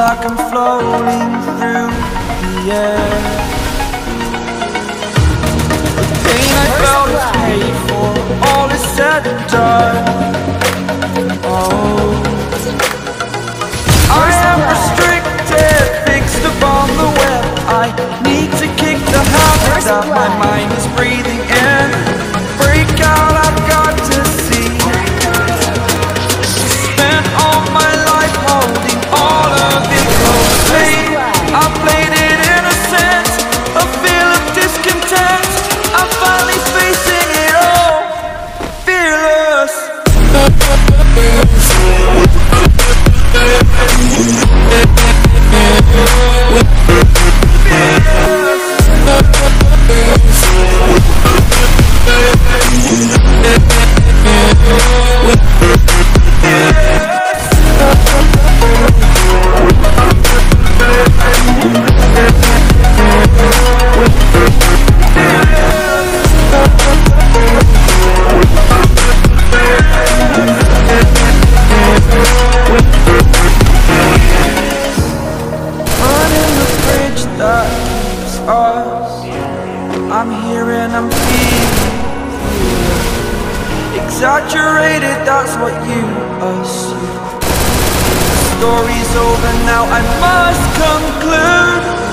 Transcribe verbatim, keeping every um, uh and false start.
like I'm floating through the air. The pain I felt is paid for, all is said and done. Oh, I am restricted, fixed upon the web. I need to kick the habit that my mind is breathing in. Break out, I've got to see. Spent all my life holding all of it closely. I played it innocent, a feel of discontent. I'm finally facing it all, fearless. I'm here and I'm feeling exaggerated, that's what you assume. The story's over now, I must conclude.